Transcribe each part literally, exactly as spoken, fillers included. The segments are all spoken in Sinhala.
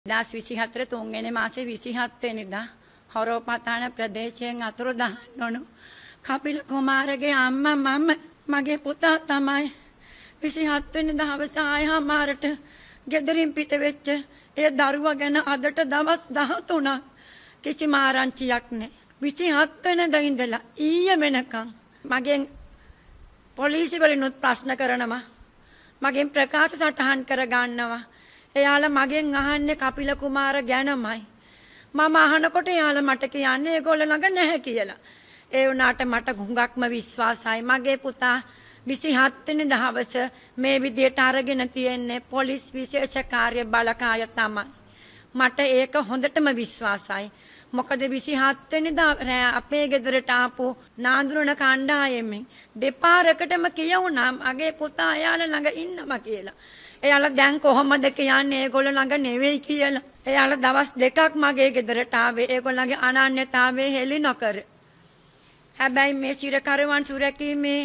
දහස් විසිහතර තුන්වෙනි මාසේ විසිහත් වෙනිදා හොරෝපතාන ප්‍රදේශයෙන් අතුරුදහන් වුණු කපිල කුමාරගේ අම්මා මම මගේ පුතා තමයි විසිහත් වෙනි දවසේ ආයමාරට ගෙදරින් පිට වෙච්ච ඒ දරුවා ගැන අදට දවස් දහතුනක් කිසිම ආරංචියක් නැහැ. විසිහත් වෙනිදා ඉඳලා ඊයේ වෙනකන් මගෙන් පොලිසිය වලිනුත් ප්‍රශ්න කරනවා. මගෙන් ප්‍රකාශ සටහන් කර ගන්නවා. එයාලා මගෙන් අහන්නේ කපිල කුමාර ගැනමයි. මම අහනකොට එයාලා මට කියන්නේ ඒගොල්ලෝ ළඟ නැහැ කියලා. ඒ වුණාට මට හුඟක්ම විශ්වාසයි. මගේ පුතා විසිහත් වෙනි දවස මේ විදියට අරගෙන තියෙන්නේ පොලිස් විශේෂ කාර්ය බලකාය තමයි. මට ඒක හොඳටම විශ්වාසයි. මොකද විසිහත් වෙනිදා අපේ ගෙදරට ආපු නාඳුනන කණ්ඩායමෙන් දෙපාරකටම කියවුණා මගේ පුතා එයාලා ළඟ ඉන්නවා කියලා. එයාලා දැන් කොහොමද කියන්නේ ඒගොල්ලෝ ළඟ නෙවෙයි කියලා. එයාලා දවස් දෙකක් මගේ ගෙදරට ආවේ ඒගොල්ලන්ගේ අනන්‍යතාවය හෙළි නොකර. හැබැයි මේ සිරකරුවන් සුරැකීමේ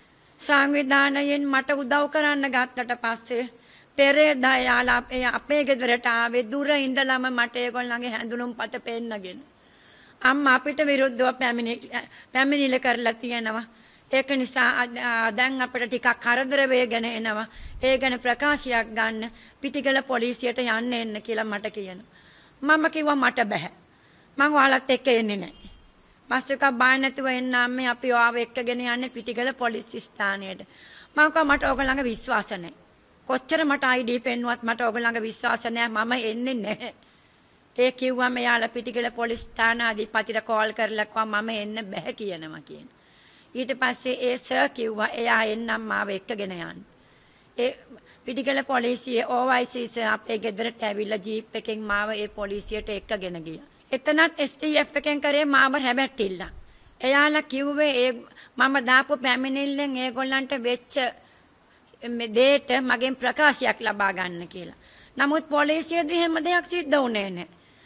සංවිධානයෙන් මට උදව් කරන්න ගත්තට පස්සේ පෙරේදා එයාලා අපේ ගෙදරට ආවේ දුර ඉඳලම මට ඒගොල්ලන්ගේ හැඳුනුම්පත පෙන්නගෙන. අම්මා අපිට විරුද්ධව පැමිණිලි කරලා තියෙනවා. ඒක නිසා දැන් අපිට ටිකක් කරදර වේගෙන එනවා. ඒ ගැන ප්‍රකාශයක් ගන්න පිටිගල පොලිසියට යන්න එන්න කියලා මට කියනවා. මම කිව්වා මට බෑ. මං ඔයාලත් එක්ක එන්නේ නැහැ. මාස්ටර්ක බය නැතුව එන්න අම්මේ අපි ඔයාව එක්කගෙන යන්නේ පිටිගල පොලිස් ස්ථානයට. මම කිව්වා මට ඕගොල්ලන්ගේ විශ්වාස නැහැ. කොච්චර මට ආයි ඩී පෙන්නුවත් මට ඕගොල්ලන්ගේ විශ්වාස නැහැ. මම එන්නේ නැහැ. ඒ කිව්වම එයාලා පිටිගල පොලිස් ස්ථානාධිපතිට කෝල් කරලා කිව්වා මම එන්න බෑ කියනවා කියන. ඊට පස්සේ ඒ සර් කිව්වා එයා එන්නම් මාව එක්කගෙන යන්න. ඒ පිටිගල පොලිසියේ ඕ ආයි සී සර් අපේ ගෙදරට ඇවිල්ලා ජීප් එකෙන් මාව ඒ පොලිසියට එක්කගෙන ගියා. එතනත් එස් ටී එෆ් එකෙන් කරේ මාව හැබැට්ටිලා. එයාලා කිව්වේ ඒ මම දාපු පැමිණිල්ලෙන් ඒගොල්ලන්ට වෙච්ච මේ දෙයට මගෙන් ප්‍රකාශයක් ලබා ගන්න කියලා. නමුත් පොලිසියේදී හැම දෙයක් සිද්ධ වුණේ නැහැ.